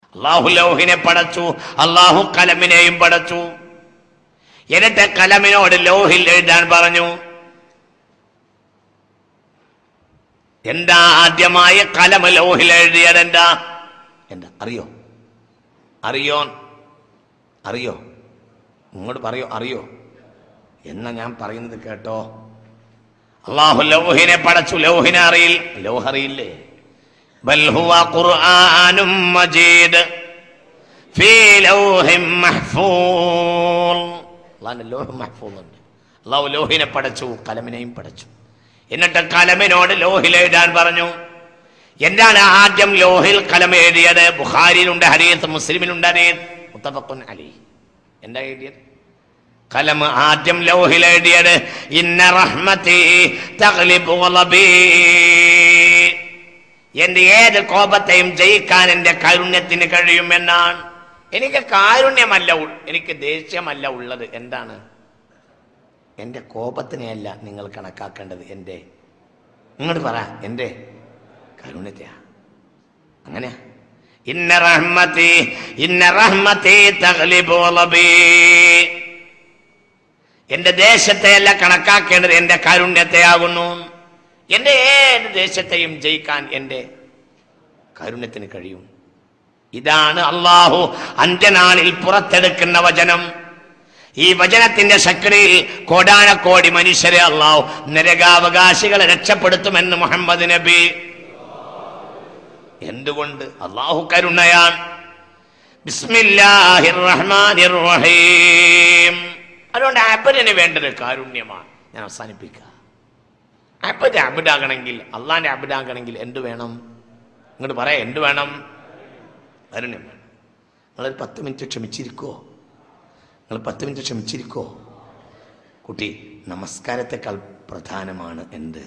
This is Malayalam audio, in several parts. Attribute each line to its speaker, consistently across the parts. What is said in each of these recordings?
Speaker 1: അള്ളാഹു ലൗഹിനെ പടച്ചു, അള്ളാഹു കലമിനെയും പടച്ചു. എന്നിട്ട് കലമിനോട് ലൗഹിൽ എഴുതാൻ പറഞ്ഞു. എന്താ ആദ്യമായ കലം ലൗഹിൽ എഴുതിയത്? എന്താ അറിയോ? ഇങ്ങോട്ട് പറയോ? അറിയോ എന്നാ ഞാൻ പറയുന്നത് കേട്ടോ. അള്ളാഹു ലൗഹിനെ പടച്ചു. ലൗഹിനെ അറിയില്ലേ? ബൽ ഹുവ ഖുർആനും മജീദ് ഫീ ലൗഹിൻ മഹ്ഫൂൾ. അല്ലാഹു ലൗഹ് മഹ്ഫൂൾ ഉണ്ട്. അള്ളാഹു ലൗഹിനെ പടച്ചു, കലമിനെയും പടച്ചു. എന്നിട്ട് കലമിനോട് ലൗഹിൽ എഴുതാൻ പറഞ്ഞു. എന്താണ് ആദ്യം ലൗഹിൽ കലം എഴുതിയത്? ബുഖാരിയിലുണ്ട് ഹദീസ്, മുസ്ലിമിലുണ്ട് ഹദീസ്, മുത്തഫഖുൻ അലൈഹി. എന്താ എഴുതിയത്? കലം ആദ്യം ലൗഹിൽ എഴുതിയത് ഇന്ന റഹ്മതി തഗ്ലിബു ഗളബി. എന്റെ ഏത് കോപത്തെയും ജയിക്കാൻ എന്റെ കാരുണ്യത്തിന് കഴിയുമെന്നാണ്. എനിക്ക് കാരുണ്യമല്ല, എനിക്ക് ദേഷ്യമല്ല ഉള്ളത്. എന്താണ്? എന്റെ കോപത്തിനെയല്ല നിങ്ങൾ കണക്കാക്കേണ്ടത്, എന്റെ ഇങ്ങോട്ട് പറ, എന്റെ കാരുണ്യത്തെയാ. അങ്ങനെയാ. ഇന്ന റഹ്മതി തഗ്ലിബു ഗളബി. എന്റെ ദേശത്തെയല്ല കണക്കാക്കേണ്ടത്, എന്റെ കാരുണ്യത്തെയാകുന്നു. എന്റെ ഏത് ദേശത്തെയും ജയിക്കാൻ എന്റെ കാരുണ്യത്തിന് കഴിയും. ഇതാണ് അള്ളാഹു അന്ത്യനാളിൽ പുറത്തെടുക്കുന്ന വചനം. ഈ വചനത്തിന്റെ ശക്തിയിൽ കോടാനക്കോടി മനുഷ്യരെ അള്ളാഹു നരകാവകാശികളെ രക്ഷപ്പെടുത്തുമെന്ന് മുഹമ്മദ് നബി. എന്തുകൊണ്ട്? അള്ളാഹു കരുണയാൻ. ബിസ്മില്ലാഹിർ റഹ്മാനിർ റഹീം. അതുകൊണ്ട് അബ്ദിന് വേണ്ടത് കാരുണ്യമാണ്. ഞാൻ അവസാനിപ്പിക്കുക. അബ്ദാകണമെങ്കിൽ, അള്ളാന്റെ അബ്ദാകണമെങ്കിൽ എന്ത് വേണം? ഇങ്ങോട്ട് പറയാം, എന്ത് വേണം? കാരുണ്യം വേണം. നിങ്ങളൊരു 10 മിനിറ്റ് ക്ഷമിച്ചിരിക്കോ? നിങ്ങൾ 10 മിനിറ്റ് ക്ഷമിച്ചിരിക്കോ? കുട്ടി, നമസ്കാരത്തെക്കാൾ പ്രധാനമാണ് എന്ത്?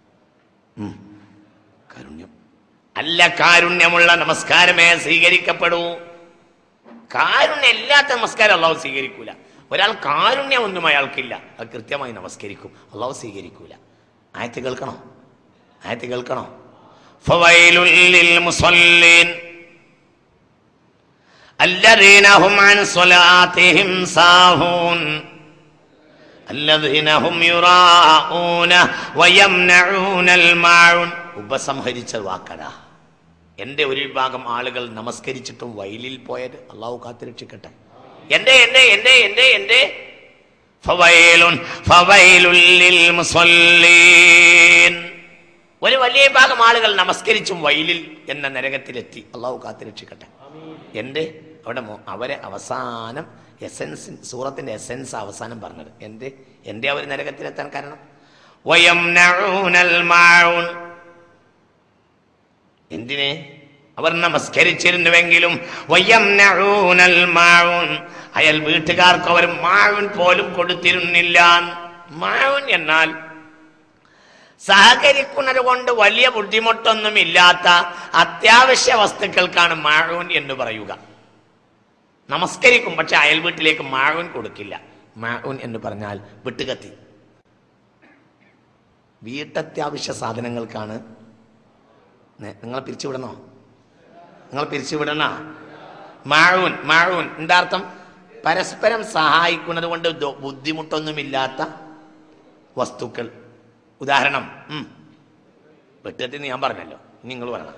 Speaker 1: കാരുണ്യം. അല്ല, കാരുണ്യമുള്ള നമസ്കാരമേ സ്വീകരിക്കപ്പെടൂ. കാരുണ്യം ഇല്ലാത്ത നമസ്കാരം അള്ളാഹു സ്വീകരിക്കൂല. ഒരാൾ കാരുണ്യം ഒന്നും അയാൾക്കില്ല, അത് കൃത്യമായി നമസ്കരിക്കും, അള്ളാഹു സ്വീകരിക്കൂല. ആയത്ത് കേൾക്കണോ? ഫവൈലുൽ ലിൽ മുസല്ലീൻ الذين هم عن صلاتهم ساهون الذين هم يراءون ويمنعون الماعون. ഉപസംഹരിച്ച വാക്കടാ. എന്റെ ഒരു വിഭാഗം ആളുകൾ നമസ്കരിച്ചിട്ടും വയലിൽ പോയത് അള്ളാഹു കാത്തുരക്ഷിക്കട്ടെ. എന്റെ ഫവൈലുൽ ലിൽ മുസല്ലീൻ. ഒരു വലിയ വിഭാഗം ആളുകൾ നമസ്കരിച്ചും വയലിൽ എന്ന നരകത്തിലെത്തി. അള്ളാഹു കാത്തുരക്ഷിക്കട്ടെ. അവിടെ അവരെ അവസാനം എസെൻസ്, സൂറത്തിന്റെ എസെൻസ് അവസാനം പറഞ്ഞത് എന്റെ അവർ നരകത്തിലെത്താൻ കാരണം വയംനഊനൽ മാഊൻ. എന്തിനെ? അവർ നമസ്കരിച്ചിരുന്നുവെങ്കിലും വയംനഊനൽ മാഊൻ, അയൽ വീട്ടുകാർക്ക് അവർ മാഊൻ പോലും കൊടുത്തിരുന്നില്ല. മാഊൻ എന്നാൽ സഹകരിക്കുന്നത് കൊണ്ട് വലിയ ബുദ്ധിമുട്ടൊന്നും ഇല്ലാത്ത അത്യാവശ്യ വസ്തുക്കൾക്കാണ് മാഊൻ എന്ന് പറയുക. നമസ്കരിക്കും, പക്ഷെ അയൽ വീട്ടിലേക്ക് മാഊൻ കൊടുക്കില്ല. മാഊൻ എന്ന് പറഞ്ഞാൽ വിട്ടുകത്തി. വീട്ടത്യാവശ്യ സാധനങ്ങൾക്കാണ്. നിങ്ങൾ പിരിച്ചുവിടണോ? മാഊൻ എന്താ അർത്ഥം? പരസ്പരം സഹായിക്കുന്നത് കൊണ്ട് ബുദ്ധിമുട്ടൊന്നുമില്ലാത്ത വസ്തുക്കൾ. ഉദാഹരണം, വെട്ടത്തിന് ഞാൻ പറഞ്ഞല്ലോ, നിങ്ങൾ പറയണം.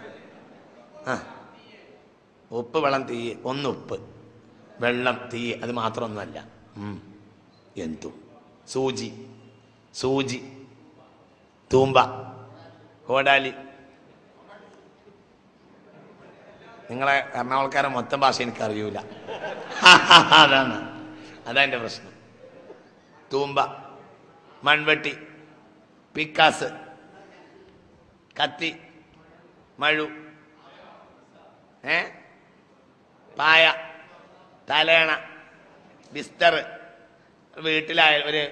Speaker 1: ഉപ്പ്, വെള്ളം, തീ. ഒന്ന് ഉപ്പ്, വെള്ളം, തീ. അത് മാത്രമൊന്നുമല്ല. എന്തും. സൂചി, തൂമ്പ, കോടാലി. നിങ്ങളെ എറണാകുളക്കാരെ മൊത്തം ഭാഷ എനിക്കറിയൂല. അതെന്റെ പ്രശ്നം. തൂമ്പ, മൺവെട്ടി, പിക്കാസ്, കത്തി, മഴു, പായ, തലേണ, ബിസ്തർ. വീട്ടിലായ ഒരു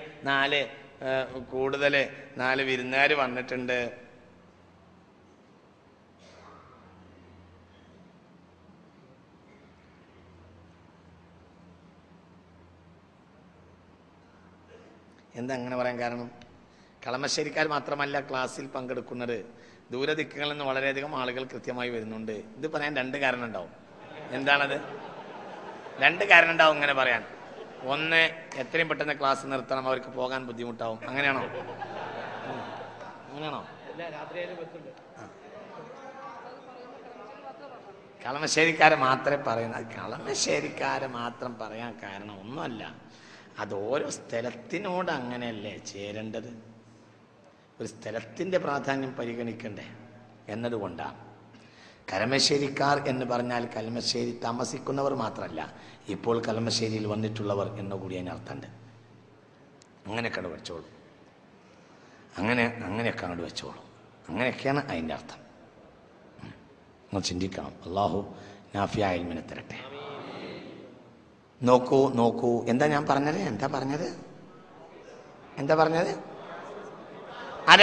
Speaker 1: 4 വിരുന്നുകാർ വന്നിട്ടുണ്ട്. എന്താ അങ്ങനെ പറയാൻ കാരണം? കളമശ്ശേരിക്കാർ മാത്രമല്ല ക്ലാസ്സിൽ പങ്കെടുക്കുന്നത്, ദൂരദിക്കുകളിൽ നിന്ന് വളരെയധികം ആളുകൾ കൃത്യമായി വരുന്നുണ്ട്. ഇത് പറയാൻ 2 കാരണം ഉണ്ടാവും. എന്താണത്? രണ്ട് കാരണം ഉണ്ടാവും ഇങ്ങനെ പറയാൻ. ഒന്ന്, എത്രയും പെട്ടെന്ന് ക്ലാസ് നിർത്തണം, അവർക്ക് പോകാൻ ബുദ്ധിമുട്ടാവും. അങ്ങനെയാണോ? അങ്ങനെയാണോ? കളമശ്ശേരിക്കാരെ മാത്രമേ പറയുന്നത്. കളമശ്ശേരിക്കാരെ മാത്രം പറയാൻ കാരണം ഒന്നുമല്ല, അത് ഓരോ സ്ഥലത്തിനോട് അങ്ങനെയല്ലേ ചേരേണ്ടത്. ഒരു സ്ഥലത്തിൻ്റെ പ്രാധാന്യം പരിഗണിക്കണ്ടേ എന്നതുകൊണ്ടാണ്. കലമശ്ശേരിക്കാർ എന്ന് പറഞ്ഞാൽ കലമശ്ശേരി താമസിക്കുന്നവർ മാത്രമല്ല, ഇപ്പോൾ കലമശ്ശേരിയിൽ വന്നിട്ടുള്ളവർ എന്നുകൂടി അതിനർത്ഥമുണ്ട്. അങ്ങനെയൊക്കെ അങ്ങോട്ട് വെച്ചോളൂ, അങ്ങനെയൊക്കെ അങ്ങോട്ട് വെച്ചോളൂ. അങ്ങനെയൊക്കെയാണ് അതിൻ്റെ അർത്ഥം. നിങ്ങൾ ചിന്തിക്കണം. അള്ളാഹു നാഫിയായ ഇൽമിനെ തരട്ടെ. നോക്കൂ എന്താ ഞാൻ പറഞ്ഞത്? അതെ,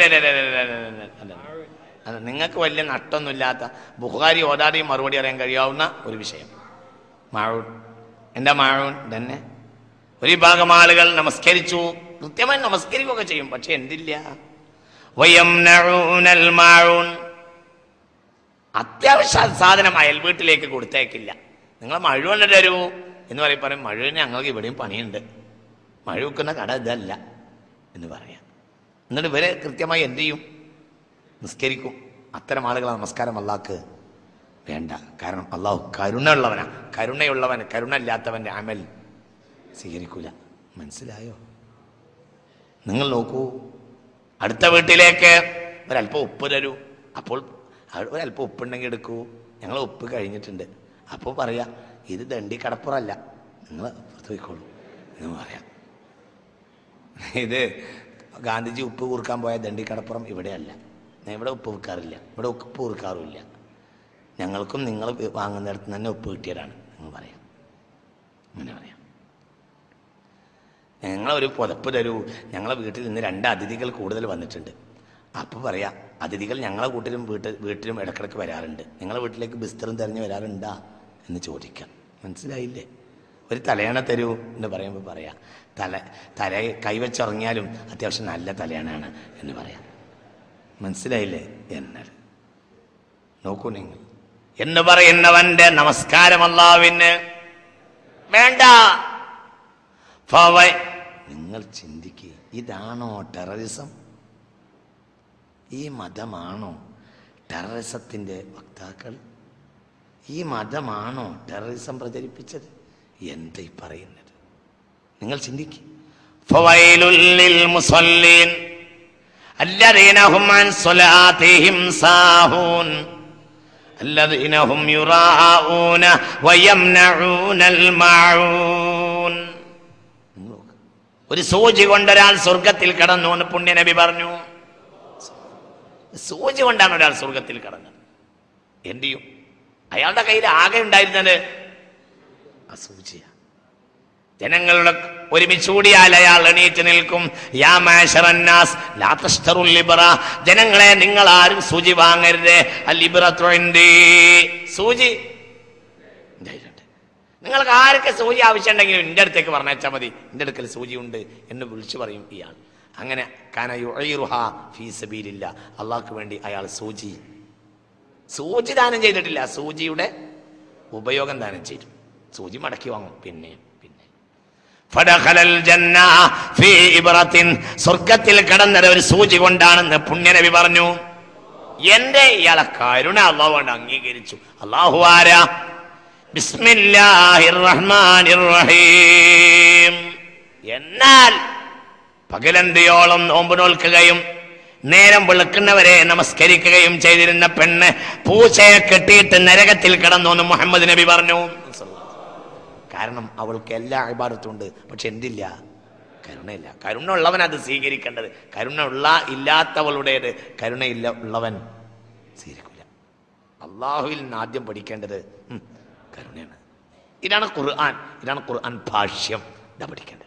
Speaker 1: നിങ്ങൾക്ക് വലിയ നട്ടൊന്നുമില്ലാത്ത, ബുഖാരി ഓതാതെയും മറുപടി അറിയാൻ കഴിയാവുന്ന ഒരു വിഷയം. മാഴൂൻ. എന്താ മാഴൂൻ? തന്നെ ഒരു വിഭാഗം ആളുകൾ നമസ്കരിച്ചു, കൃത്യമായി നമസ്കരിക്കുകയൊക്കെ ചെയ്യും, പക്ഷെ എന്തില്ല? വയംനഊനൽ മാഊൻ. അത്യാവശ്യ സാധനം അയൽ വീട്ടിലേക്ക് കൊടുത്തേക്കില്ല. നിങ്ങൾ മഴ തരൂ എന്ന് പറയും. മഴവിന് ഞങ്ങൾക്ക് ഇവിടെയും പണിയുണ്ട്, മഴ വെക്കുന്ന കട ഇതല്ല എന്ന് പറയാം. എന്നിട്ട് ഇവരെ കൃത്യമായി എന്ത് ചെയ്യും? നിസ്കരിക്കും. അത്തരം ആളുകളെ നമസ്കാരം അള്ളാഹ്ക്ക് വേണ്ട. കാരണം അള്ളാഹു കരുണയുള്ളവൻ കരുണ ഇല്ലാത്തവൻ്റെ അമൽ സ്വീകരിക്കൂല. മനസ്സിലായോ? നിങ്ങൾ നോക്കൂ, അടുത്ത വീട്ടിലേക്ക് ഒരല്പം ഉപ്പ് തരൂ. അപ്പോൾ ഒരല്പം ഉപ്പുണ്ടെങ്കിൽ എടുക്കൂ, ഞങ്ങൾ ഉപ്പ് കഴിഞ്ഞിട്ടുണ്ട്. അപ്പോൾ പറയാം, ഇത് ദണ്ഡി കടപ്പുറമല്ല, നിങ്ങൾ പുറത്ത് പോയിക്കോളൂ എന്ന് പറയാം. ഇത് ഗാന്ധിജി ഉപ്പ് കൂർക്കാൻ പോയ ദണ്ഡി കടപ്പുറം ഇവിടെയല്ല. ഇവിടെ ഉപ്പ് വിൽക്കാറില്ല, ഇവിടെ ഉപ്പ് കൂർക്കാറുമില്ല. ഞങ്ങൾക്കും നിങ്ങൾ വാങ്ങുന്നിടത്ത് തന്നെ ഉപ്പ് കിട്ടിയതാണ് നിങ്ങൾ പറയാം. അങ്ങനെ പറയാം. ഞങ്ങളൊരു പുതപ്പ് തരൂ, ഞങ്ങളെ വീട്ടിൽ നിന്ന് 2 അതിഥികൾ കൂടുതൽ വന്നിട്ടുണ്ട്. അപ്പോൾ പറയാം, അതിഥികൾ ഞങ്ങളെ വീട്ടിലും ഇടക്കിടക്ക് വരാറുണ്ട്, നിങ്ങളെ വീട്ടിലേക്ക് ബിസ്തറും തിരഞ്ഞ് വരാറുണ്ടാ എന്ന് ചോദിക്കാം. മനസ്സിലായില്ലേ? ഒരു തലയണ തരൂ എന്ന് പറയുമ്പോൾ പറയാം, തല കൈവച്ചിറങ്ങിയാലും അത്യാവശ്യം നല്ല തലയണയാണ് എന്ന് പറയാം. മനസ്സിലായില്ലേ? എന്നാൽ നോക്കൂ, നിങ്ങൾ എന്ന് പറയുന്നവന്റെ നമസ്കാരം അല്ലാഹുവിന് വേണ്ട. നിങ്ങൾ ചിന്തിക്കുക, ഇതാണോ ടെററിസം? ഈ മതമാണോ ടെററിസത്തിൻ്റെ വക്താക്കൾ? ഈ മതമാണോ ടെററിസം പ്രചരിപ്പിച്ചത്? എന്താ ഈ പറയുന്നത്? നിങ്ങൾ ചിന്തിക്കുക. ഫവൈലുൽ ലിൽ മുസല്ലീൻ അല്ലദീന ഹും അൻ സ്വലാത്തിഹിം സാഹൂൻ അല്ലദീന ഹും യുറാഊന വയംനഊനൽ മാഊൻ. ഒരു സൂചി കൊണ്ടൊരാൾ സ്വർഗത്തിൽ കടന്നു എന്ന് പുണ്യനബി പറഞ്ഞു. സൂചി കൊണ്ടാണ് ഒരാൾ സ്വർഗത്തിൽ കടന്നത്. എന്ത് ചെയ്യും? അയാളുടെ കയ്യിൽ ആകെ ഉണ്ടായിരുന്നത് ആ സൂചിയാണ്. ജനങ്ങളുടെ ഒരുമിച്ച് കൂടിയാൽ അയാൾ എണീറ്റ് നിൽക്കും. യാ മാശറന്നാസ് ലാ തശ്തറുൽ ലിബ്റ. ജനങ്ങളെ, നിങ്ങൾ ആരും സൂചി വാങ്ങരുത്. അൽ ലിബ്റത്തു ഇൻദി. സൂചി നിങ്ങൾക്ക് ആരൊക്കെ സൂചി ആവശ്യമുണ്ടെങ്കിലും എൻ്റെ അടുത്തേക്ക് പറഞ്ഞാൽ മതി, എൻ്റെ അടുക്കൽ സൂചി ഉണ്ട് എന്ന് വിളിച്ചു പറയും ഇയാൾ. അങ്ങനെ കാന യുഈറുഹാ ഫീ സബീലില്ലാ. അള്ളാഹ്ക്ക് വേണ്ടി അയാൾ സൂചി ദാനം ചെയ്തിട്ടില്ല, സൂചിയുടെ ഉപയോഗം ദാനം ചെയ്തു. സൂചി മടക്കി വാങ്ങും. പിന്നെ ഫദഖലൽ ജന്ന ഫീ ഇബ്റത്തിൻ. സ്വർഗ്ഗത്തിൽ കടന്നത് ഒരു സൂചി കൊണ്ടാണെന്ന് പുണ്യനബി പറഞ്ഞു. എന്റെ ഇയാളെ കരുണ അള്ളാഹു കൊണ്ട് അംഗീകരിച്ചു. അള്ളാഹു ആരാ? ബിസ്മില്ലാഹിർ റഹ്മാനിർ റഹീം. എന്നാൽ പകലന്തിയോളം നോമ്പ് നോൽക്കുകയും നേരം വെളുക്കുന്നവരെ നമസ്കരിക്കുകയും ചെയ്തിരുന്ന പെണ്ണ് പൂച്ചയെ കെട്ടിയിട്ട് നരകത്തിൽ കിടന്നു എന്ന് മുഹമ്മദ് നബി പറഞ്ഞു. കാരണം അവൾക്ക് എല്ലാ ഇബാദത്തും ഉണ്ട്, പക്ഷെ എന്തില്ല? കരുണയില്ല. കരുണ ഉള്ളവൻ അത് സ്വീകരിക്കേണ്ടത്. കരുണ ഇല്ലാത്തവളുടേത് ഉള്ളവൻ സ്വീകരിക്കില്ല. അള്ളാഹുവിൽ നിന്ന് ആദ്യം പഠിക്കേണ്ടത് കരുണയാണ്. ഇതാണ് ഖുർആൻ ഭാഷ്യം. ഇതാ പഠിക്കേണ്ടത്.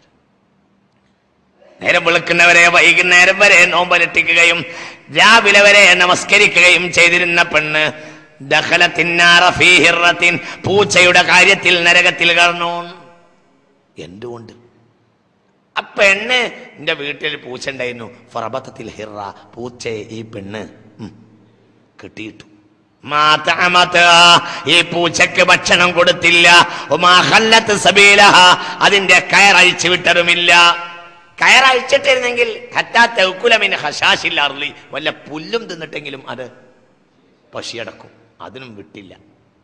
Speaker 1: നേരം വെളുക്കുന്നവരെ വൈകുന്നേരം വരെ നോമ്പനുഷ്ഠിക്കുകയും രാവിലെ വരെ നമസ്കരിക്കുകയും ചെയ്തിരുന്ന പെണ്ണ് ദഖലത്തിന്നാറ ഫീ ഹിറത്തിൻ. പൂച്ചയുടെ കാര്യത്തിൽ നരകത്തിൽ കടന്നു. എന്തുകൊണ്ട്? ആ പെണ്ണ്, എൻ്റെ വീട്ടിൽ പൂച്ച ഉണ്ടായിരുന്നു. ഫറബത്തത്തിൽ ഹിറ. പൂച്ചയെ ഈ പെണ്ണ് കെട്ടിയിട്ടു. ഈ പൂച്ചക്ക് ഭക്ഷണം കൊടുത്തില്ല. അതിന്റെ കയറഴിച്ചു വിട്ടതുമില്ല. കയറഴിച്ചിട്ടിരുന്നെങ്കിൽ വല്ല പുല്ലും തിന്നിട്ടെങ്കിലും അത് പശിയടക്കും. അതിനും വിട്ടില്ല.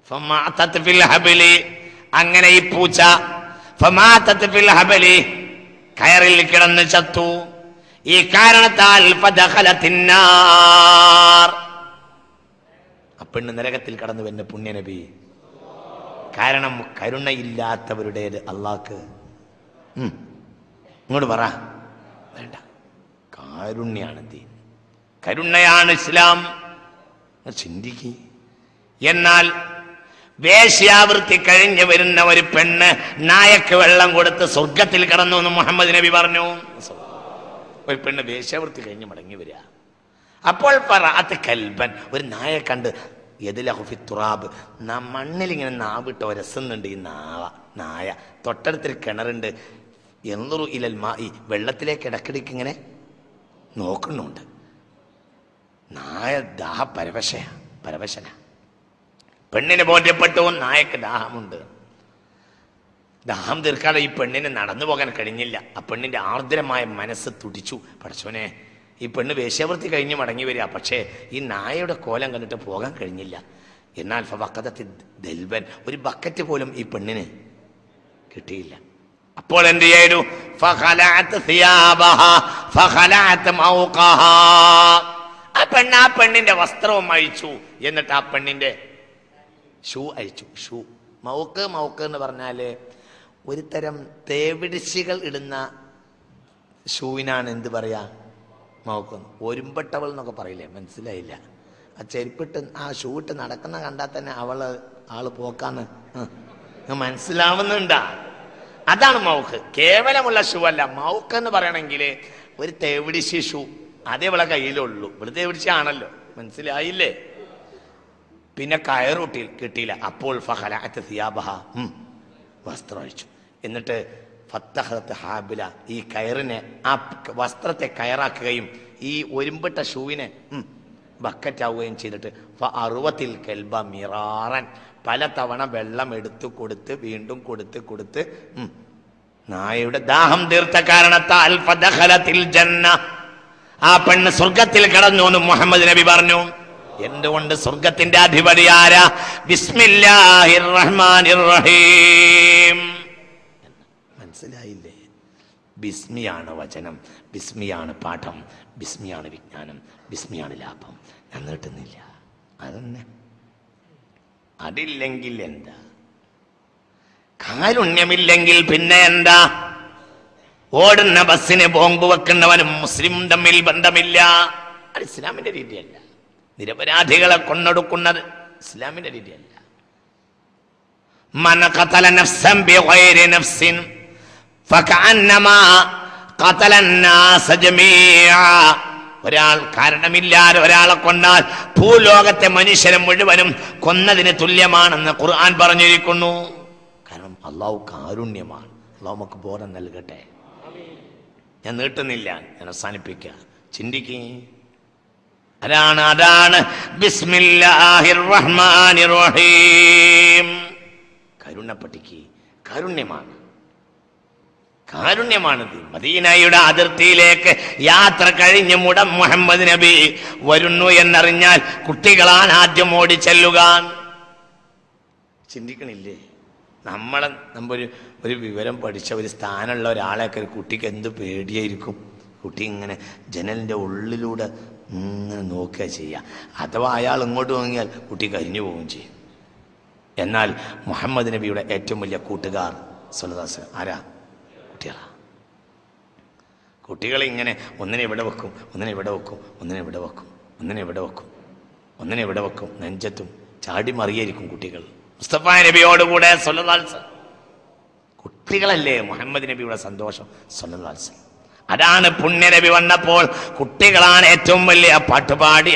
Speaker 1: അങ്ങനെ ഈ പൂച്ച കയറിൽ കിടന്ന് ചത്തു. ഈ കാരണത്താൽ പെണ്ണ് നരകത്തിൽ കടന്നു വന്ന പുണ്യനബി. കാരണം കരുണയില്ലാത്തവരുടേത് അള്ളാഹ്ക്ക് ഇങ്ങോട്ട് പറ വേണ്ട. കാരുണ്യാണ് ദീൻ, കരുണയാണ് ഇസ്ലാം. ചിന്തിക്ക്. എന്നാൽ വേശ്യാവൃത്തി കഴിഞ്ഞ് വരുന്ന ഒരു പെണ്ണ് നായക്ക് വെള്ളം കൊടുത്ത് സ്വർഗത്തിൽ കടന്നു എന്ന് മുഹമ്മദ് നബി പറഞ്ഞു. ഒരു പെണ്ണ് വേശ്യാവൃത്തി കഴിഞ്ഞ് മടങ്ങി വരിക. അപ്പോൾ കൽബൻ, ഒരു നായ കണ്ട് തുറാബ്, മണ്ണിലിങ്ങനെ നാവിട്ട് ഒരസുന്നുണ്ട്. ഈ നായ തൊട്ടടുത്തൊരു കിണറുണ്ട്. എന്നുറു ഇലൽ മായി, വെള്ളത്തിലേക്ക് ഇടക്കിടയ്ക്ക് ഇങ്ങനെ നോക്കുന്നുണ്ട്. നായ പരവശന. പെണ്ണിനെ ബോധ്യപ്പെട്ടു നായക്ക് ദാഹമുണ്ട്. ദാഹം തീർക്കാതെ ഈ പെണ്ണിന് നടന്നു പോകാൻ കഴിഞ്ഞില്ല. ആ പെണ്ണിന്റെ ആർദ്രമായ മനസ്സ് തുടിച്ചു. പടച്ചോനെ, ഈ പെണ്ണ് വേശ്യാവൃത്തി കഴിഞ്ഞ് മടങ്ങി വരിക. പക്ഷേ ഈ നായയുടെ കോലം കണ്ടിട്ട് പോകാൻ കഴിഞ്ഞില്ല. എന്നാൽ ദൽബൻ, ഒരു ബക്കറ്റ് പോലും ഈ പെണ്ണിന് കിട്ടിയില്ല. അപ്പോൾ എന്ത് ചെയ്തു? ആ പെണ്ണിന്റെ വസ്ത്രവും അഴിച്ചു. എന്നിട്ട് ആ പെണ്ണിന്റെ ഷൂ അഴിച്ചു. ഷൂ മൗക്ക് എന്ന് പറഞ്ഞാല് ഒരു തരം തേവിടിശികൾ ഇടുന്ന ഷൂവിനാണ് എന്ത് പറയാ? മൗക്കൊന്ന്. ഒരുമ്പട്ടവൾ എന്നൊക്കെ പറയില്ലേ? മനസ്സിലായില്ല. ആ ചെരുപ്പിട്ട് ആ ഷൂ ഇട്ട് നടക്കുന്ന കണ്ടാൽ തന്നെ ആള് പോക്കാന്ന് മനസ്സിലാവുന്നുണ്ടാ? അതാണ് മൗക്ക്. കേവലമുള്ള ഷൂ അല്ല. മൗക്ക് എന്ന് പറയണമെങ്കിൽ ഒരു തേവിടിശി ഷൂ, അതേ ഇവളെ കയ്യിലുള്ളൂ. ഇവിടെ തേവിടിശി ആണല്ലോ, മനസ്സിലായില്ലേ? പിന്നെ കയറൂട്ടി കിട്ടിയില്ല. അപ്പോൾ വസ്ത്രം അഴിച്ചു. എന്നിട്ട് ഹാബില, ഈ കയറിനെ, ആ വസ്ത്രത്തെ കയറാക്കുകയും ഈ ഒരുമ്പിട്ട ഷൂവിനെ ബക്കറ്റാവുകയും ചെയ്തിട്ട് അറുവത്തിൽ കെൽബ മിറാറൻ, പല തവണ വെള്ളം എടുത്തു കൊടുത്ത് വീണ്ടും കൊടുത്ത് നായയുടെ ദാഹം തീർത്ത കാരണത്താൽ ആ പെണ്ണ് സ്വർഗത്തിൽ കടന്നു എന്ന് മുഹമ്മദ് നബി പറഞ്ഞു. എന്തുകൊണ്ട്? സ്വർഗത്തിന്റെ അധിപതി ആരാ? ബിസ്മില്ലാഹിർ റഹ്മാനിർ റഹീം. മനസ്സിലായില്ലേ? ബിസ്മിയാണ് വചനം, ബിസ്മിയാണ് പാഠം, ബിസ്മിയാണ് വിജ്ഞാനം, ബിസ്മിയാണ് ലാഭം. ഞാൻ നീട്ടുന്നില്ല. അതന്നെ. അതില്ലെങ്കിൽ എന്താ? കാരുണ്യമില്ലെങ്കിൽ പിന്നെ എന്താ? ഓടുന്ന ബസ്സിന് ബോംബ് വെക്കുന്നവനും മുസ്ലിം തമ്മിൽ ബന്ധമില്ല. അത് ഇസ്ലാമിന്റെ രീതിയല്ല. നിരപരാധികളെ കൊന്നൊടുക്കുന്നത് ഇസ്ലാമിന്റെ രീതിയല്ല. മൻ ഖതല നഫ്സൻ ബിഗൈരി നഫ്സിൻ ഫകഅന്നമാ ഖതല الناس ജമീഅ. ഒരാൾ കാരണമില്ലാതെ ഒരാളെ കൊന്നാൽ ഭൂലോകത്തെ മനുഷ്യരെ മുഴുവനും കൊന്നതിന് തുല്യമാണെന്ന് ഖുർആൻ പറഞ്ഞിരിക്കുന്നു. കാരണം അല്ലാഹു കാരുണ്യമാണ്. അല്ലാഹു നമുക്ക് ബോധം നൽകട്ടെ. ഞാൻ നീട്ടുന്നില്ല, ഞാൻ അവസാനിപ്പിക്കുക. ചിന്തിക്കേ. അതാണ് ബിസ്മില്ലാഹിർ റഹ്മാനിർ റഹീം. കരുണപ്പെട്ടിക്ക്. കാരുണ്യമാണിത്. മദീനയുടെ അതിർത്തിയിലേക്ക് യാത്ര കഴിഞ്ഞ് മുഹമ്മദ് നബി വരുന്നു എന്നറിഞ്ഞാൽ കുട്ടികളാണ് ആദ്യം ഓടി ചെല്ലുക. ചിന്തിക്കണില്ലേ? ഒരു വിവരം പഠിച്ച ഒരു സ്ഥാനമുള്ള ഒരാളെയൊക്കെ ഒരു കുട്ടിക്ക് എന്ത് പേടിയായിരിക്കും. കുട്ടി ഇങ്ങനെ ജനലിൻ്റെ ഉള്ളിലൂടെ ഇങ്ങനെ നോക്കുക ചെയ്യുക. അഥവാ അയാൾ ഇങ്ങോട്ട് വാങ്ങിയാൽ കുട്ടി കരിഞ്ഞു പോവുകയും ചെയ്യും. എന്നാൽ മുഹമ്മദ് നബിയുടെ ഏറ്റവും വലിയ കൂട്ടുകാർ സ്വല്ലല്ലാഹു ആരാ? കുട്ടികളെ ഇങ്ങനെ ഒന്നിനെ ഇവിടെ വെക്കും, ഒന്നിനെ ഇവിടെ വെക്കും, ഒന്നിനെ ഇവിടെ വെക്കും, ഒന്നിനെ ഇവിടെ വെക്കും, ഒന്നിനെ ഇവിടെ വെക്കും. നെഞ്ചത്തും ചാടി മറിയായിരിക്കും കുട്ടികൾ. മുസ്തഫ നബിയോടുകൂടെ സ്വല്ലല്ലാഹു അലൈഹി വസല്ലം. കുട്ടികളല്ലേ മുഹമ്മദ് നബിയുടെ സന്തോഷം. സ്വല്ലല്ലാഹു അലൈഹി വസല്ലം. അതാണ് പുണ്യനബി വന്നപ്പോൾ കുട്ടികളാണ് ഏറ്റവും വലിയ പാട്ടുപാടി.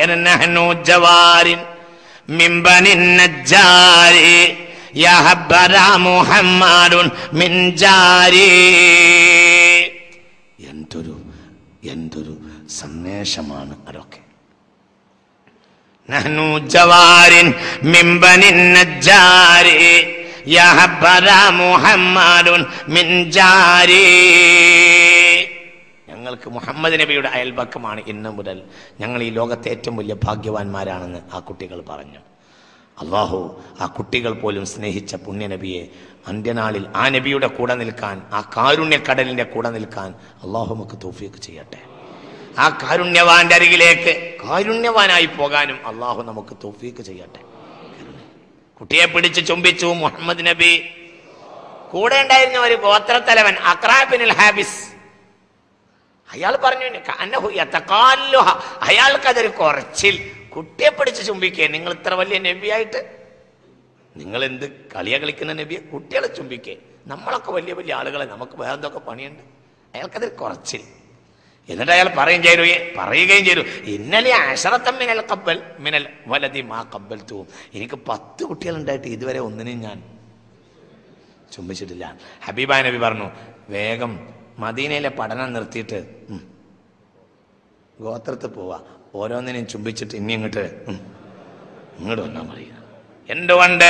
Speaker 1: എന്തൊരു സന്ദേശമാണ് അതൊക്കെ. നഹ്നു ജവാരിൻ മിൻ ബനിൻ നജ്ജാരി യാ ഹബ്ബദാ മുഹമ്മദുൻ മിൻ ജാരി. ഞങ്ങൾക്ക് മുഹമ്മദ് നബിയുടെ അയൽപക്കമാണ് ഇന്ന് മുതൽ. ഞങ്ങൾ ഈ ലോകത്തെ ഏറ്റവും വലിയ ഭാഗ്യവാന്മാരാണെന്ന് ആ കുട്ടികൾ പറഞ്ഞു. അള്ളാഹു ആ കുട്ടികൾ പോലും സ്നേഹിച്ച പുണ്യനബിയെ അന്ത്യനാളിൽ ആ നബിയുടെ കൂടെ നിൽക്കാൻ, ആ കാരുണ്യക്കടലിന്റെ കൂടെ നിൽക്കാൻ അള്ളാഹു നമുക്ക് തൗഫീഖ് ചെയ്യട്ടെ. ആ കാരുണ്യവാന്റെ അരികിലേക്ക് കാരുണ്യവാനായി പോകാനും അള്ളാഹു നമുക്ക് തൗഫീഖ് ചെയ്യട്ടെ. കുട്ടിയെ പിടിച്ച് ചുംബിച്ചു മുഹമ്മദ് നബി. കൂടെ ഉണ്ടായിരുന്ന ഒരു ഗോത്രത്തലവൻ അഖ്റാ ബിനുൽ ഹാബിസ്, അയാൾ പറഞ്ഞു അയാൾക്കതൊരു കുറച്ചിൽ. കുട്ടിയെ പിടിച്ച് ചുംബിക്കേ, നിങ്ങൾ ഇത്ര വലിയ നബിയായിട്ട് നിങ്ങൾ എന്ത് കളിയാ കളിക്കുന്ന നബിയെ? കുട്ടികളെ ചുംബിക്കേ, നമ്മളൊക്കെ വലിയ വലിയ ആളുകളെ, നമുക്ക് വേറെ എന്തൊക്കെ പണിയുണ്ട്. അയാൾക്കതൊരു കുറച്ചിൽ. എന്നിട്ട് അയാൾ പറയുകയും ചെയ്തു ഇന്നലെ അശറത്തം മിനൽ ഖബ്ബൽ മിനൽ വലദി മാ ഖബ്ബൽതു, എനിക്ക് 10 കുട്ടികളുണ്ടായിട്ട് ഇതുവരെ ഒന്നിനും ഞാൻ ചുംബിച്ചിട്ടില്ല. ഹബീബായ നബി പറഞ്ഞു, വേഗം മദീനയിലെ പഠനം നിർത്തിയിട്ട് ഗോത്രത്തിൽ പോവാ, ഓരോന്നിനെയും ചുംബിച്ചിട്ട് ഇനി ഇങ്ങോട്ട് വന്നാൽ മതി. എന്തുകൊണ്ട്?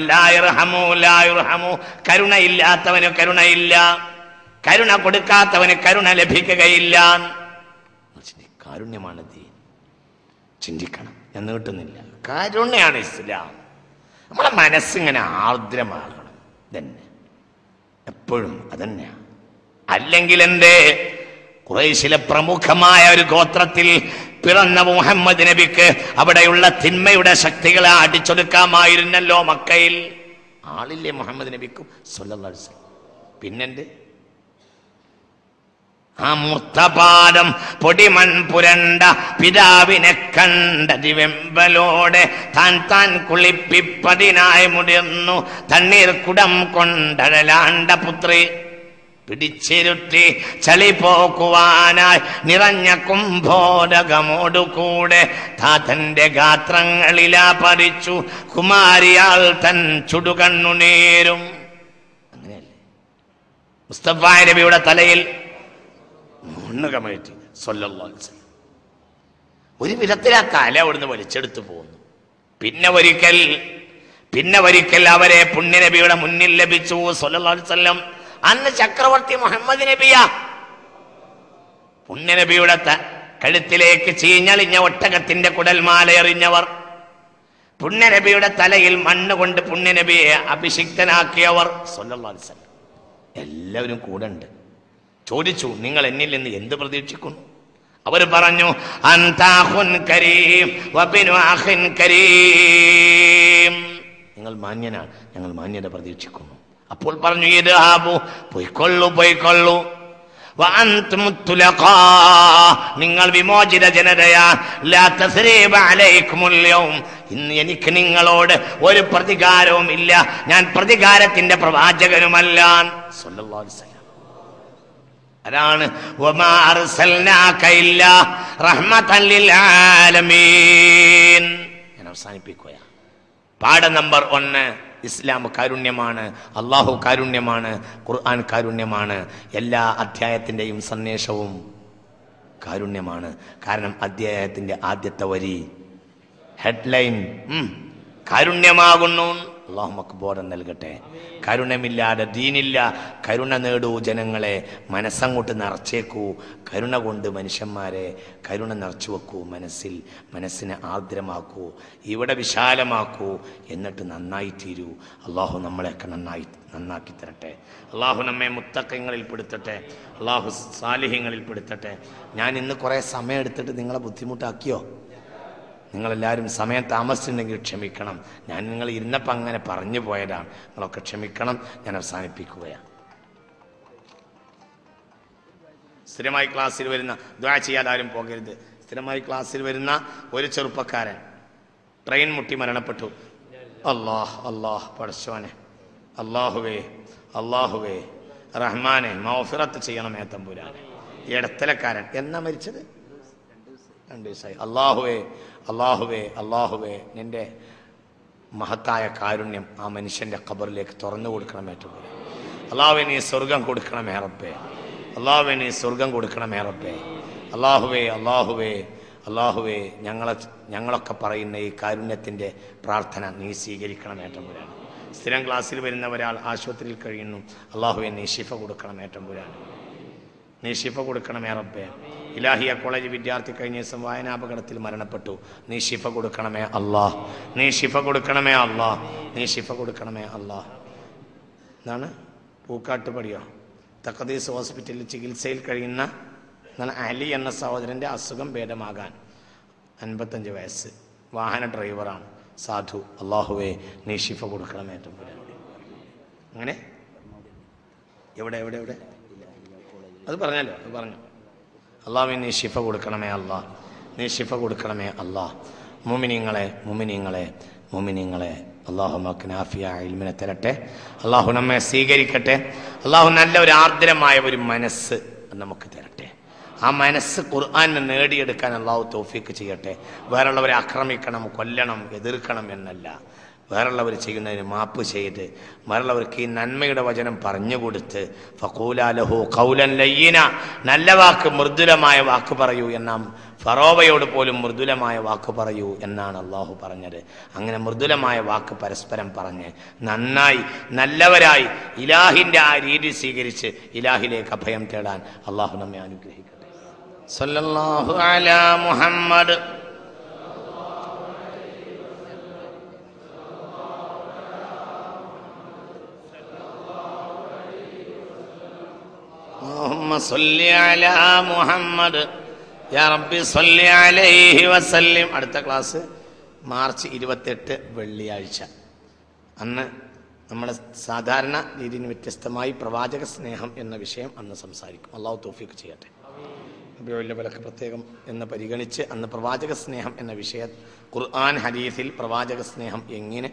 Speaker 1: കരുണയില്ലാത്തവന് കരുണയില്ല, കരുണ കൊടുക്കാത്തവന് കരുണ ലഭിക്കുകയില്ല. കാരുണ്യമാണ് ദീൻ. ചിന്തിക്കണം, ഞാൻ നീട്ടുന്നില്ല. കാരുണ്യാണ് ഇസ്ലാം. നമ്മളെ മനസ്സിങ്ങനെ ആർദ്രമാകണം, തന്നെ എപ്പോഴും അതന്നെയാണ്. അല്ലെങ്കിൽ എന്തേ? ഖുറൈശിലെ പ്രമുഖമായ ഒരു ഗോത്രത്തിൽ പിറന്ന മുഹമ്മദ് നബിക്ക് അവിടെയുള്ള തിന്മയുടെ ശക്തികളെ അടിച്ചൊടുക്കാമായിരുന്നല്ലോ. മക്കയിൽ ആളില്ലേ മുഹമ്മദ് നബിക്കും സ്വല്ലല്ലാഹു അലൈഹി വസല്ലം? പിന്നെന്ത്? ആ മുർത്തപാദം പൊടിമൺ പുരണ്ട പിതാവിനെ കണ്ടതിവെമ്പലോടെ താൻ കുളിപ്പിപ്പതിനായി മുതിർന്നു തണ്ണീർ കുടം കൊണ്ടഴലാണ്ട പുത്രി പിടിച്ചിരുത്തി ചളി പോക്കുവാനായി നിറഞ്ഞ കുംഭോദകമോടുകൂടെ താതന്റെ ഗാത്രങ്ങളിലാ പറിച്ചു കുമാരിയാൾ തൻ ചുടുകണ്ണുനീരും. അങ്ങനെയല്ലേ മുസ്തഫ നബിയുടെ തലയിൽ കമഴ്ത്തി സ്വല്ലല്ലാഹു അലൈഹി വസല്ലം. ഒരു വിധത്തിൽ ആ തല അവിടുന്ന് വലിച്ചെടുത്തു പോകുന്നു. പിന്നെ ഒരിക്കൽ അവരെ പുണ്യനബിയുടെ മുന്നിൽ ലഭിച്ചു സ്വല്ലല്ലാഹു അലൈഹി വസല്ലം. അന്ന് ചക്രവർത്തി മുഹമ്മദ് നബിയാ. പുണ്യനബിയുടെ കഴുത്തിലേക്ക് ചീഞ്ഞളിഞ്ഞ ഒട്ടകത്തിന്റെ കുടൽമാല എറിഞ്ഞവർ, പുണ്യനബിയുടെ തലയിൽ മണ്ണുകൊണ്ട് പുണ്യനബിയെ അഭിഷിക്തനാക്കിയവർ സ്വല്ലല്ലാഹു അലൈഹി വസല്ലം എല്ലാവരും കൂടെ ഉണ്ട്. ചോദിച്ചു, നിങ്ങൾ എന്നിൽ നിന്ന് എന്ത് പ്രതീക്ഷിക്കുന്നു? അവർ പറഞ്ഞു, അൻതാഖുൻ കരീം വബിനു അഖിൻ കരീം, നിങ്ങൾ മാന്യനാണ്, ഞങ്ങൾ മാന്യത പ്രതീക്ഷിക്കുന്നു. അപ്പോൾ പറഞ്ഞു, ഇദ്ഹാബു, പൊയ്ക്കൊള്ളു വഅൻതും തുലഖാ, നിങ്ങൾ വിമോചിത ജനതയാ. ലാ തസ്രീബ അലൈക്കുമുൽ യൗം, ഇന്ന് എനിക്ക് നിങ്ങളോട് ഒരു പ്രതികാരവും ഇല്ല, ഞാൻ പ്രതികാരത്തിന്റെ പ്രവാചകനുമല്ല സ്വല്ലല്ലാഹു അലൈഹി വസല്ലം. അതാണ് വമാ അർസൽനാക ഇല്ലാ റഹ്മതൻ ലിൽ ആലമീൻ. ഞാൻ അവസാനിപ്പിക്കുകയാണ്. പാഠം നമ്പർ 1, ഇസ്ലാം കാരുണ്യമാണ്, അള്ളാഹു കാരുണ്യമാണ്, ഖുർആൻ കാരുണ്യമാണ്. എല്ലാ അധ്യായത്തിൻ്റെയും സന്ദേശവും കാരുണ്യമാണ്. കാരണം അധ്യായത്തിൻ്റെ ആദ്യത്തെ വരി ഹെഡ്ലൈൻ കാരുണ്യമാകുന്നു. അള്ളാഹു നമുക്ക് ബോധം നൽകട്ടെ. കരുണമില്ലാതെ ദീനില്ല. കരുണ നേടൂ ജനങ്ങളെ, മനസ്സങ്ങോട്ട് നിറച്ചേക്കൂ. കരുണ കൊണ്ട് മനുഷ്യന്മാരെ കരുണ നിറച്ചു വെക്കൂ. മനസ്സിനെ ആർദ്രമാക്കൂ, ഇവിടെ വിശാലമാക്കൂ, എന്നിട്ട് നന്നായി തീരൂ. അള്ളാഹു നമ്മളെയൊക്കെ നന്നാക്കി തരട്ടെ. അള്ളാഹു നമ്മെ മുത്തഖീങ്ങളിൽ പെടുത്തട്ടെ. അള്ളാഹു സാലിഹ്യങ്ങളിൽ പെടുത്തട്ടെ. ഞാൻ ഇന്ന് കുറേ സമയം എടുത്തിട്ട് നിങ്ങളെ ബുദ്ധിമുട്ടാക്കിയോ? നിങ്ങളെല്ലാവരും സമയം താമസിച്ചിട്ടുണ്ടെങ്കിൽ ക്ഷമിക്കണം. ഞാൻ നിങ്ങൾ ഇരുന്നപ്പോൾ അങ്ങനെ പറഞ്ഞു പോയതാണ്. നിങ്ങളൊക്കെ ക്ഷമിക്കണം. ഞാൻ അവസാനിപ്പിക്കുകയാണ്. സ്ഥിരമായി ക്ലാസ്സിൽ വരുന്ന, ദുആ ചെയ്യാതെ ആരും പോകരുത്, സ്ഥിരമായി ക്ലാസ്സിൽ വരുന്ന ഒരു ചെറുപ്പക്കാരൻ ട്രെയിൻ മുട്ടി മരണപ്പെട്ടു. അല്ലാഹ് പടച്ചോനെ, അല്ലാഹുവേ റഹ്മാനെ മഗ്ഫിറത്ത് ചെയ്യണമേ തമ്പുരാനെ. ഇടത്തലക്കാരൻ എന്നാ മരിച്ചത്? 2 ദിവസമായി. അല്ലാഹുവേ നിന്റെ മഹത്തായ കാരുണ്യം ആ മനുഷ്യന്റെ ഖബറിലേക്ക് തുറന്നു കൊടുക്കണമേ തമ്പുരാനെ. അല്ലാഹുവേ നീ സ്വർഗം കൊടുക്കണമേ റബ്ബേ. അല്ലാഹുവേ നീ സ്വർഗം കൊടുക്കണമേ റബ്ബേ. അല്ലാഹുവേ അള്ളാഹുവേ ഞങ്ങളൊക്കെ പറയുന്ന ഈ കാരുണ്യത്തിൻ്റെ പ്രാർത്ഥന നീ സ്വീകരിക്കണമേ തമ്പുരാനെ. സ്ഥിരം ക്ലാസ്സിൽ വരുന്ന ഒരാൾ ആശുപത്രിയിൽ കഴിയുന്നു, അള്ളാഹുവേ നീ ശിഫ കൊടുക്കണമേ തമ്പുരാനെ, നീ ശിഫ കൊടുക്കണമേ റബ്ബേ. ഇലാഹിയ കോളേജ് വിദ്യാർത്ഥി കഴിഞ്ഞ ദിവസം വായനാപകടത്തിൽ മരണപ്പെട്ടു, നീ ശിഫ കൊടുക്കണമേ അല്ലാഹ്, നീ ശിഫ കൊടുക്കണമേ അല്ലാഹ്, നീ ശിഫ കൊടുക്കണമേ അല്ലാഹ്. എന്താണ് പൂക്കാട്ടുപടിയോ തഖദീസ് ഹോസ്പിറ്റലിൽ ചികിത്സയിൽ കഴിയുന്ന അലി എന്ന സഹോദരൻ്റെ അസുഖം ഭേദമാകാൻ 55 വയസ്സ്, വാഹന ഡ്രൈവറാണ്, സാധു. അള്ളാഹുവേ നീ ശിഫ കൊടുക്കണമേ തമ്പുരാനെ. അങ്ങനെ എവിടെ എവിടെ എവിടെ അത് പറഞ്ഞല്ലോ, അത് പറഞ്ഞു. അള്ളാഹുവേ നീ ശിഫ കൊടുക്കണമേ അല്ലാഹ്, നീ ശിഫ കൊടുക്കണമേ അല്ലാഹ്. മുമിനീങ്ങളെ അള്ളാഹു നമുക്ക് നാഫിയ ഇൽമിനെ തരട്ടെ, അള്ളാഹു നമ്മെ സ്വീകരിക്കട്ടെ, അള്ളാഹു നല്ല ഒരു ആർദ്രമായ ഒരു മനസ്സ് നമുക്ക് തരട്ടെ. ആ മനസ്സ് ഖുർആനെ നേടിയെടുക്കാൻ അള്ളാഹു തൗഫീക്ക് ചെയ്യട്ടെ. വേറുള്ളവരെ ആക്രമിക്കണം, കൊല്ലണം, എതിർക്കണം എന്നല്ല, വേറുള്ളവർ ചെയ്യുന്നതിന് മാപ്പ് ചെയ്ത് വേറുള്ളവർക്ക് ഈ നന്മയുടെ വചനം പറഞ്ഞുകൊടുത്ത് ഫഖൂലാ ലഹു ഖൗലൻ ലയ്യിന, നല്ല വാക്ക്, മൃദുലമായ വാക്ക് പറയൂ എന്നാം. ഫറോവയോട് പോലും മൃദുലമായ വാക്ക് പറയൂ എന്നാണ് അള്ളാഹു പറഞ്ഞത്. അങ്ങനെ മൃദുലമായ വാക്ക് പരസ്പരം പറഞ്ഞ് നന്നായി നല്ലവരായി ഇലാഹിൻ്റെ ആ രീതി സ്വീകരിച്ച് ഇലാഹിലേക്ക് അഭയം തേടാൻ അള്ളാഹു നമ്മെ അനുഗ്രഹിക്കട്ടെ. സല്ലല്ലാഹു അലാ മുഹമ്മദ്. اللهم صل على محمد يا ربي صل عليه وسلم. അടുത്ത ക്ലാസ് മാർച്ച് 28 വെള്ളിയാഴ്ച. അന്ന് നമ്മൾ സാധാരണ രീതിയിൽ വ്യത്യസ്തമായി പ്രവാചക സ്നേഹം എന്ന വിഷയം അന്ന് സംസാരിക്കും. അള്ളാഹു തൗഫീഖ് ചെയ്യട്ടെ. വലിയ പ്രത്യേകം എന്ന് പരിഗണിച്ച് അന്ന് പ്രവാചക സ്നേഹം എന്ന വിഷയം, ഖുർആൻ ഹദീസിൽ പ്രവാചക സ്നേഹം എങ്ങനെ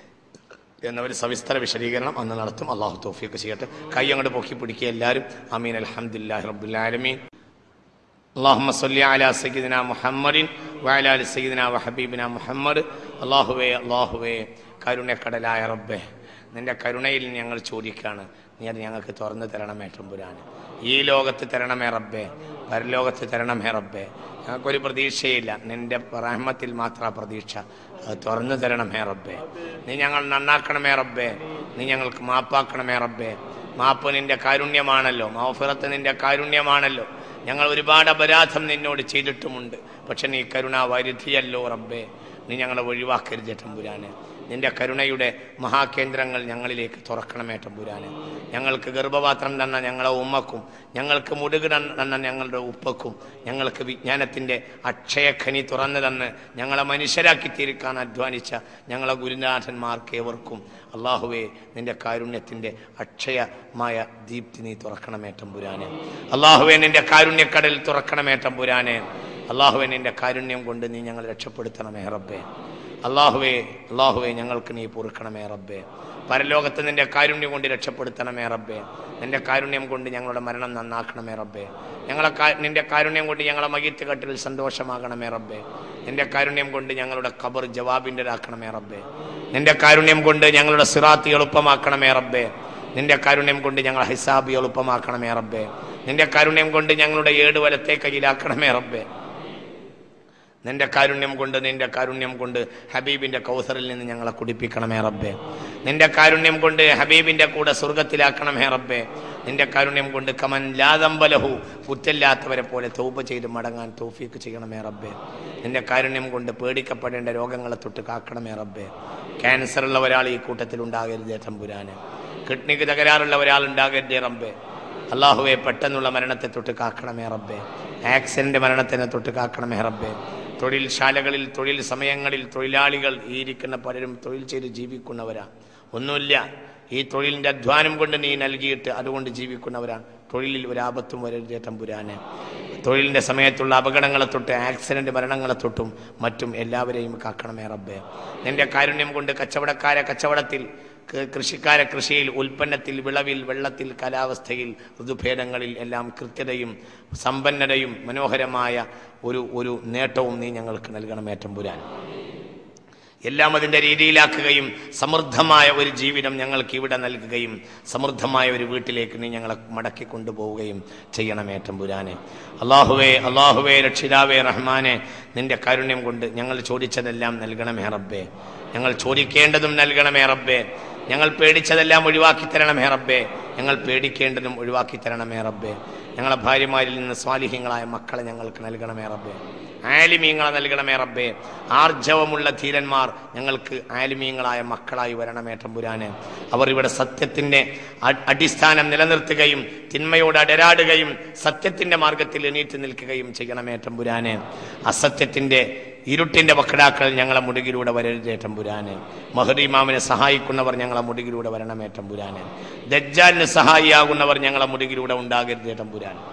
Speaker 1: എന്നൊരു സവിസ്തര വിശദീകരണം അന്ന് നടത്തും. അള്ളാഹു തൗഫീഖ് ചെയ്യട്ടെ. കൈ അങ്ങോട്ട് പൊക്കി പിടിക്കുക എല്ലാവരും. ആമീൻ. അൽഹംദുലില്ലാഹി റബ്ബിൽ ആലമീൻ. اللهم صل على سيدنا محمد وعلى ال سيدنا وحبيبنا محمد. അല്ലാഹുവേ കരുണക്കടലായ റബ്ബേ, നിന്റെ കരുണയിൽ ഞങ്ങൾ ചോദിക്കുകയാണ്, നീ അത് ഞങ്ങൾക്ക് തുറന്നു തരണമേ തമ്പുരാനെ. ഈ ലോകത്ത് തരണമേ റബ്ബേ, പരലോകത്ത് തരണമേ റബ്ബേ. ഞങ്ങൾക്കൊരു പ്രതീക്ഷയില്ല, നിന്റെ റഹ്മത്തിൽ മാത്രം പ്രതീക്ഷ. അത് തുറന്നു തരണമേ റബ്ബേ. നീ ഞങ്ങൾ നന്നാക്കണമേ റബ്ബേ, നീ ഞങ്ങൾക്ക് മാപ്പാക്കണമേ റബ്ബേ. മാപ്പ് നിന്റെ കാരുണ്യമാണല്ലോ, മഗ്ഫിറത്ത് നിന്റെ കാരുണ്യമാണല്ലോ. ഞങ്ങൾ ഒരുപാട് അപരാധം നിന്നോട് ചെയ്തിട്ടുമുണ്ട്, പക്ഷെ നീ കരുണാവാരിധിയല്ലോ റബ്ബേ. നീ ഞങ്ങളെ ഒഴിവാക്കരുത് തമ്പുരാനെ. നിന്റെ കരുണയുടെ മഹാകേന്ദ്രങ്ങൾ ഞങ്ങളിലേക്ക് തുറക്കണമേ തമ്പുരാനെ. ഞങ്ങൾക്ക് ഗർഭപാത്രം തന്ന ഞങ്ങളെ ഉമ്മക്കും, ഞങ്ങൾക്ക് മുടുക് തന്ന ഞങ്ങളുടെ ഉപ്പക്കും, ഞങ്ങൾക്ക് വിജ്ഞാനത്തിൻ്റെ അക്ഷയഖനി തുറന്നു തന്ന് ഞങ്ങളെ മനുഷ്യരാക്കി തീർക്കാൻ അധ്വാനിച്ച ഞങ്ങളെ ഗുരുനാഥന്മാർക്ക് ഏവർക്കും അള്ളാഹുവേ നിന്റെ കാരുണ്യത്തിൻ്റെ അക്ഷയമായ ദീപ്തി നീ തുറക്കണമേ തമ്പുരാനെ. അള്ളാഹുവേ നിന്റെ കാരുണ്യക്കടൽ തുറക്കണമേ തമ്പുരാനെ. അള്ളാഹുവേ നിന്റെ കാരുണ്യം കൊണ്ട് നീ ഞങ്ങൾ രക്ഷപ്പെടുത്തണമേ റബ്ബേ. അള്ളാഹുവേ ഞങ്ങൾക്ക് നീ പൊറുക്കണമേ റബ്ബേ. പരലോകത്ത് നിന്റെ കാരുണ്യം കൊണ്ട് രക്ഷപ്പെടുത്തണമേ റബ്ബേ. നിന്റെ കാരുണ്യം കൊണ്ട് ഞങ്ങളുടെ മരണം നന്നാക്കണമേ റബ്ബേ. നിന്റെ കാരുണ്യം കൊണ്ട് ഞങ്ങളെ മയ്യിത്ത് കട്ടിൽ സന്തോഷമാകണമേ റബ്ബേ. നിന്റെ കാരുണ്യം കൊണ്ട് ഞങ്ങളുടെ ഖബർ ജവാബിൻ്റെതാക്കണമേ റബ്ബേ. നിന്റെ കാരുണ്യം കൊണ്ട് ഞങ്ങളുടെ സിറാത്ത് എളുപ്പമാക്കണമേ റബ്ബേ. നിന്റെ കാരുണ്യം കൊണ്ട് ഞങ്ങൾ ഹിസാബ് എളുപ്പമാക്കണമേ റബ്ബേ. നിന്റെ കാരുണ്യം കൊണ്ട് ഞങ്ങളുടെ 7 വലത്തെ കയ്യിലാക്കണമേ റബ്ബേ. നിന്റെ കാരുണ്യം കൊണ്ട് ഹബീബിന്റെ കൗസറിൽ നിന്ന് ഞങ്ങളെ കുടിപ്പിക്കണമേ റബ്ബേ. നിന്റെ കാരുണ്യം കൊണ്ട് ഹബീബിന്റെ കൂടെ സ്വർഗത്തിലാക്കണമേ റബ്ബേ. നിന്റെ കാരുണ്യം കൊണ്ട് കമൻ ലാദംബലഹു, കുറ്റമില്ലാത്തവരെ പോലെ തൗബ ചെയ്ത് മടങ്ങാൻ തൗഫീഖ് ചെയ്യണമേ റബ്ബേ. നിന്റെ കാരുണ്യം കൊണ്ട് പേടിക്കപ്പെടേണ്ട രോഗങ്ങളെ തൊട്ട് കാക്കണമേ റബ്ബേ. ക്യാൻസർ ഉള്ള ഒരാൾ ഈ കൂട്ടത്തിൽ ഉണ്ടാകരുതേ തമ്പുരാന്. കിഡ്നിക്ക് തകരാറുള്ള ഒരാൾ ഉണ്ടാകരുതേ റബ്ബേ. അള്ളാഹുവെ പെട്ടെന്നുള്ള മരണത്തെ തൊട്ട് കാക്കണമേ റബ്ബേ. ആക്സിഡന്റ് മരണത്തിനെ തൊട്ട് കാക്കണമേ റബ്ബേ. തൊഴിൽ ശാലകളിൽ, തൊഴിൽ സമയങ്ങളിൽ തൊഴിലാളികൾ ഈ ഇരിക്കുന്ന പലരും തൊഴിൽ ചെയ്ത് ജീവിക്കുന്നവരാ. ഒന്നുമില്ല, ഈ തൊഴിലിൻ്റെ അധ്വാനം കൊണ്ട് നീ നൽകിയിട്ട് അതുകൊണ്ട് ജീവിക്കുന്നവരാണ്. തൊഴിലിൽ ഒരാപത്തും വരരുതേ തമ്പുരാനെ. തൊഴിലിൻ്റെ സമയത്തുള്ള അപകടങ്ങളെ തൊട്ട് ആക്സിഡന്റ് മരണങ്ങളെ തൊട്ടും മറ്റും എല്ലാവരെയും കാക്കണമേ റബ്ബേ. നിന്റെ കാരുണ്യം കൊണ്ട് കച്ചവടക്കാരെ കച്ചവടത്തിൽ, കൃഷിക്കാരെ കൃഷിയിൽ, ഉൽപ്പന്നത്തിൽ, വിളവിൽ, വെള്ളത്തിൽ, കാലാവസ്ഥയിൽ, ഋതുഭേദങ്ങളിൽ എല്ലാം കൃത്യതയും സമ്പന്നതയും മനോഹരമായ ഒരു നേട്ടവും നീ ഞങ്ങൾക്ക് നൽകണമേ തമ്പുരാൻ. എല്ലാം അതിൻ്റെ രീതിയിലാക്കുകയും സമൃദ്ധമായ ഒരു ജീവിതം ഞങ്ങൾക്ക് ഇവിടെ നൽകുകയും സമൃദ്ധമായ ഒരു വീട്ടിലേക്ക് നീ ഞങ്ങളെ മടക്കി കൊണ്ടുപോവുകയും ചെയ്യണമേ തമ്പുരാനെ. അല്ലാഹുവേ രക്ഷിതാവേ റഹ്മാനെ, നിന്റെ കാരുണ്യം കൊണ്ട് ഞങ്ങൾ ചോദിച്ചതെല്ലാം നൽകണമേ റബ്ബേ. ഞങ്ങൾ ചോദിക്കേണ്ടതും നൽകണമേ റബ്ബേ. ഞങ്ങൾ പേടിച്ചതെല്ലാം ഒഴിവാക്കി തരണമേ റബ്ബേ. ഞങ്ങൾ പേടിക്കേണ്ടതും ഒഴിവാക്കി തരണമേ റബ്ബേ. ഞങ്ങളെ ഭാര്യമാരിൽ നിന്ന് സ്വാലിഹ്യങ്ങളായ മക്കളെ ഞങ്ങൾക്ക് നൽകണമേ റബ്ബേ. ആലിമീങ്ങളെ നൽകണമേ റബ്ബേ. ആർജവമുള്ള ധീരന്മാർ ഞങ്ങൾക്ക് ആലിമീങ്ങളായ മക്കളായി വരണമേ തമ്പുരാനെ. അവർ ഇവിടെ സത്യത്തിൻ്റെ അടിസ്ഥാനം നിലനിർത്തുകയും തിന്മയോട് അടരാടുകയും സത്യത്തിൻ്റെ മാർഗത്തിൽ എണീറ്റ് നിൽക്കുകയും ചെയ്യണമേ തമ്പുരാനെ. അസത്യത്തിൻ്റെ ഇരുട്ടിൻ്റെ വക്ടാക്കൾ ഞങ്ങളെ മുടുകിലൂടെ വരരുതേ തമ്പുരാനെ. മഹ്ദി ഇമാമിനെ സഹായിക്കുന്നവർ ഞങ്ങളെ മുടുകിലൂടെ വരണമേ തമ്പുരാനെ. ദജ്ജാലിന് സഹായിയാകുന്നവർ ഞങ്ങളെ മുടുകിലൂടെ ഉണ്ടാകരുതേ തമ്പുരാനെ.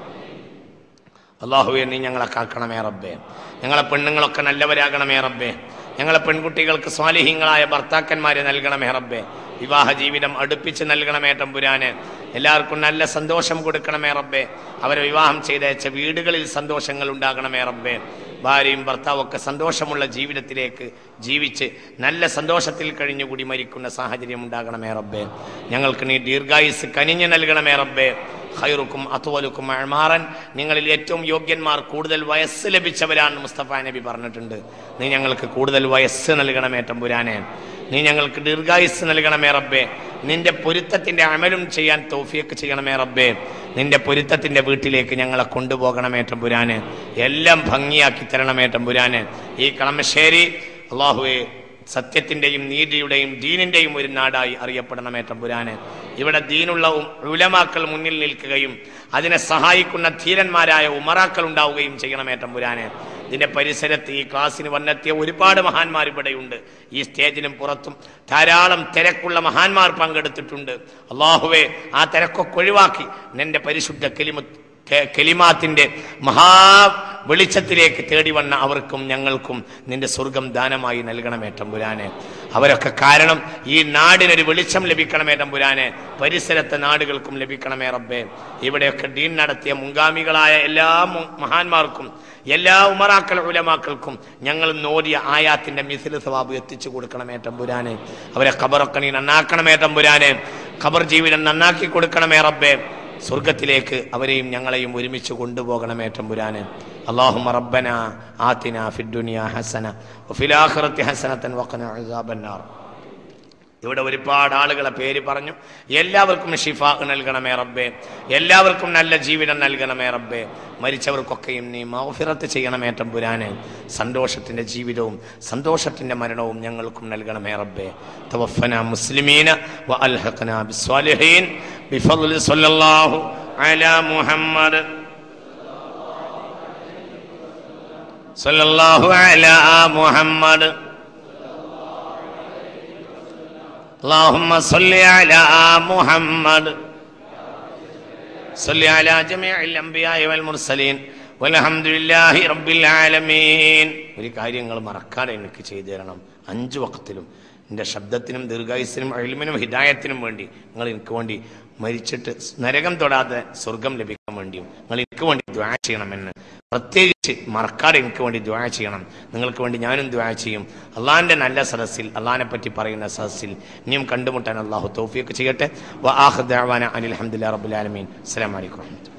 Speaker 1: അല്ലാഹുവേ, നീ ഞങ്ങളെ കാക്കണമേ റബ്ബേ. ഞങ്ങളെ പെണ്ണുങ്ങളൊക്കെ നല്ലവരാകണമേ റബ്ബേ. ഞങ്ങളെ പെൺകുട്ടികൾക്ക് സ്വാലിഹീങ്ങളായ ഭർത്താക്കന്മാരെ നൽകണമേ റബ്ബേ. വിവാഹ ജീവിതം അടുപ്പിച്ച് നൽകണമേ തമ്പുരാനെ. എല്ലാവർക്കും നല്ല സന്തോഷം കൊടുക്കണമേ റബ്ബേ. അവരെ വിവാഹം ചെയ്തയച്ച വീടുകളിൽ സന്തോഷങ്ങൾ ഉണ്ടാകണമേ റബ്ബേ. ഭാര്യയും ഭർത്താവും ഒക്കെ സന്തോഷമുള്ള ജീവിതത്തിലേക്ക് ജീവിച്ച് നല്ല സന്തോഷത്തിൽ കഴിഞ്ഞുകൂടി മരിക്കുന്ന സാഹചര്യം ഉണ്ടാകണമേ റബ്ബേ. ഞങ്ങൾക്ക് നീ ദീർഘായുസ് കനിഞ്ഞു നൽകണമേ റബ്ബേ. ഖൈറുക്കും അത്വലുക്കും അഅ്മാറൻ, നിങ്ങളിൽ ഏറ്റവും യോഗ്യന്മാർ കൂടുതൽ വയസ്സ് ലഭിച്ചവരാണ് മുസ്തഫ നബി പറഞ്ഞിട്ടുണ്ട്. നീ ഞങ്ങൾക്ക് കൂടുതൽ വയസ്സ് നൽകണമേ തമ്പുരാനെ. നീ ഞങ്ങൾക്ക് ദീർഘായുസ് നൽകണമേ റബ്ബേ. നിന്റെ പൊരുത്തത്തിന്റെ അമലും ചെയ്യാൻ തൗഫീഖ് ചെയ്യണമേ റബ്ബേ. നിന്റെ പൊരുത്തത്തിന്റെ വീട്ടിലേക്ക് ഞങ്ങളെ കൊണ്ടുപോകണമേ തമ്പുരാനെ. എല്ലാം ഭംഗിയാക്കി തരണമേ തമ്പുരാനെ. ഈ കളമശ്ശേരി അല്ലാഹുവേ സത്യത്തിൻ്റെയും നീതിയുടെയും ദീനിൻ്റെയും ഒരു നാടായി അറിയപ്പെടണമേ തമ്പുരാനെ. ഇവിടെ ദീനുള്ള ഉലമാക്കൾ മുന്നിൽ നിൽക്കുകയും അതിനെ സഹായിക്കുന്ന ധീരന്മാരായ ഉമറാക്കൾ ഉണ്ടാവുകയും ചെയ്യണമേ തമ്പുരാനെ. ഇതിൻ്റെ പരിസരത്ത് ഈ ക്ലാസ്സിന് വന്നെത്തിയ ഒരുപാട് മഹാന്മാർ ഇവിടെയുണ്ട്. ഈ സ്റ്റേജിനും പുറത്തും ധാരാളം തിരക്കുള്ള മഹാന്മാർ പങ്കെടുത്തിട്ടുണ്ട്. അല്ലാഹുവേ, ആ തിരക്കൊക്കെ ഒഴിവാക്കി നിന്റെ പരിശുദ്ധ കലിമാത്തിന്റെ മഹാ വെളിച്ചത്തിലേക്ക് തേടി വന്ന അവർക്കും ഞങ്ങൾക്കും നിന്റെ സ്വർഗം ദാനമായി നൽകണമേ തമ്പുരാനെ. അവരൊക്കെ കാരണം ഈ നാടിനൊരു വെളിച്ചം ലഭിക്കണമേ തമ്പുരാനെ. പരിസരത്തെ നാടുകൾക്കും ലഭിക്കണമേ റബ്ബേ. ഇവിടെയൊക്കെ ദീൻ നടത്തിയ മുൻഗാമികളായ എല്ലാ മഹാന്മാർക്കും എല്ലാ ഉമറാക്കൾ ഉലമാക്കൾക്കും ഞങ്ങൾ നോടിയ ആയാത്തിന്റെ മിസ്ല് സവാബ് എത്തിച്ചു കൊടുക്കണമേ തമ്പുരാനെ. അവരെ ഖബറൊക്കെ നീ നന്നാക്കണമേ തമ്പുരാനെ. ഖബർ ജീവിതം നന്നാക്കി കൊടുക്കണമേ റബ്ബേ. സ്വർഗത്തിലേക്ക് അവരെയും ഞങ്ങളെയും ഒരുമിച്ച് കൊണ്ടുപോകണമേ തമ്പുരാനെ. അല്ലാഹുമ്മ റബ്ബനാ ആതിനാ ഫിദ്ദുനിയാ ഹസന വഫിൽ ആഖിറതി ഹസനതൻ വഖിനാ അസാബന്നാർ. ഇവിടെ ഒരുപാട് ആളുകളെ പേര് പറഞ്ഞു. എല്ലാവർക്കും ഷിഫാ നൽകണമേ റബ്ബേ. എല്ലാവർക്കും നല്ല ജീവിതം നൽകണമേ റബ്ബേ. മരിച്ചവർക്കൊക്കെയും നീ മഗ്ഫിറത്ത് ചെയ്യണമേ തമ്പുരാനെ. സന്തോഷത്തിന്റെ ജീവിതവും സന്തോഷത്തിന്റെ മരണവും ഞങ്ങൾക്കും നൽകണമേ റബ്ബേ. തവഫനാ മുസ്ലിമീന വ അൽഹഖനാ ബിസ്സാലിഹീൻ ബിഫദ്ലി സ്വല്ലല്ലാഹു അലാ മുഹമ്മദ് സ്വല്ലല്ലാഹു അലാ മുഹമ്മദ് اللهم صل على محمد صل على جميع الأنبياء والمرسلين والحمد لله رب العالمين. ഒരു കാര്യങ്ങൾ മറക്കാതെ എനിക്ക് ചെയ്തു തരണം. 5 വഖത്തിലും എൻ്റെ ശബ്ദത്തിനും ദീർഘായുസ്സിനും ഇൽമിനും ഹിദായത്തിനും വേണ്ടി നിങ്ങൾ എനിക്ക് വേണ്ടി മരിച്ചിട്ട് നരകം തൊടാതെ സ്വർഗം ലഭിക്കാൻ വേണ്ടിയും നിങ്ങൾ എനിക്ക് വേണ്ടി ദുആ ചെയ്യണമെന്ന് പ്രത്യേകിച്ച് മറക്കാതെ എനിക്ക് വേണ്ടി ദുആ ചെയ്യണം. നിങ്ങൾക്ക് വേണ്ടി ഞാനും ദുആ ചെയ്യും. അള്ളാഹിൻ്റെ നല്ല സദസ്സിൽ അള്ളാഹിനെ പറ്റി പറയുന്ന സദസ്സിൽ ഇനിയും കണ്ടുമുട്ടാൻ അള്ളാഹു തൗഫീഖ് ചെയ്യട്ടെ. വ ആഖിറു ദഅവാന അനിൽ ഹംദുലില്ലാഹി റബ്ബിൽ ആലമീൻ. അസ്സലാമു അലൈക്കും.